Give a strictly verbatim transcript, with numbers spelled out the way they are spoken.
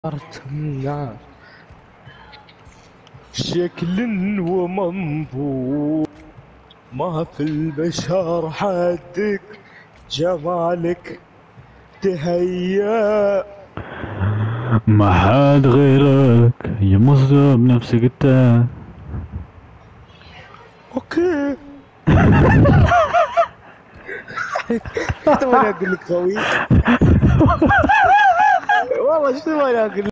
تمنع شكل ومنظور، ما في البشر حدك جمالك تهيأ. ما حد غيرك يمص بنفسك انت. اوكي. شو تبغى اقول لك خوي؟ والله شو تبغى اقول لك؟